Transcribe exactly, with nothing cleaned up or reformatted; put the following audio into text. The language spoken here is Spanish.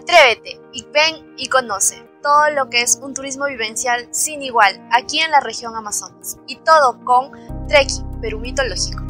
Atrévete y ven y conoce todo lo que es un turismo vivencial sin igual aquí en la región Amazonas, y todo con Treki Perú Mitológico.